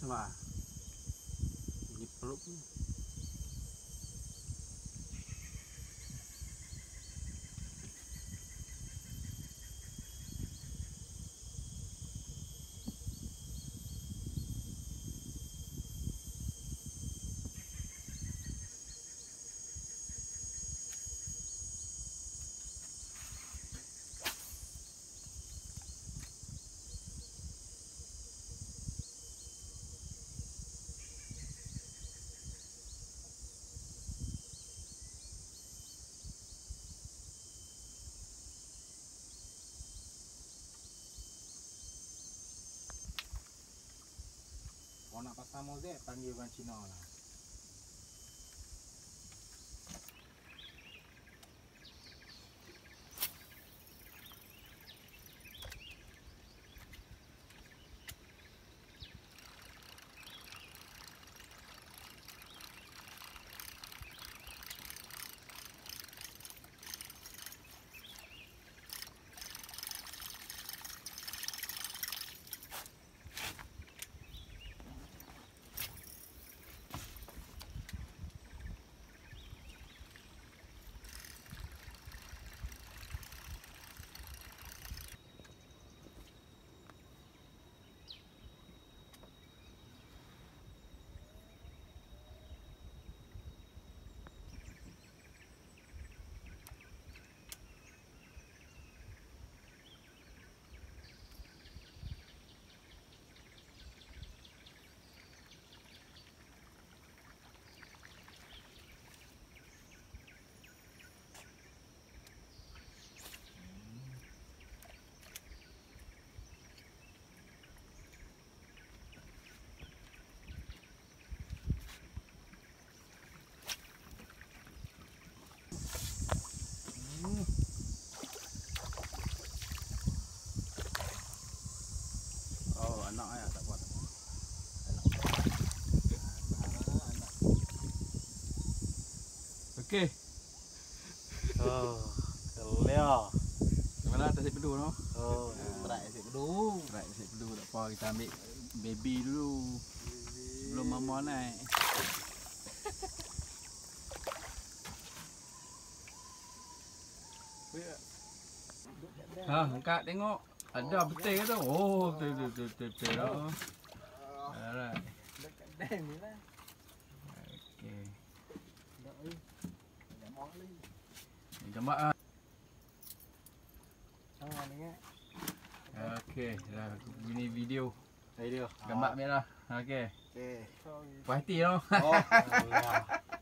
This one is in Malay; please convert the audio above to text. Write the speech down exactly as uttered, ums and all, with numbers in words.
Wah. Ini peluk ni. Kau nak pasang mozek, panggil orang Cina lah. Oh, anak ayah tak buat. Okey. Oh, kelia. Mana atas pedu no? Oh, berat asyik pedu. Berat asyik pedu tak apa, kita ambil baby dulu. Belum mama naik. Ha, angkat tengok. Ada betul ke tu? Oh, betul betul betul betul. Oh. Alright. Dekat dam ni lah. Okey. Dak oi. Gambar lagi. Ni gambar ah. Ah, ni kan. Okey, dah ini video. Video. Gambar merah. Okey. Okey. Puas hati noh. Oh,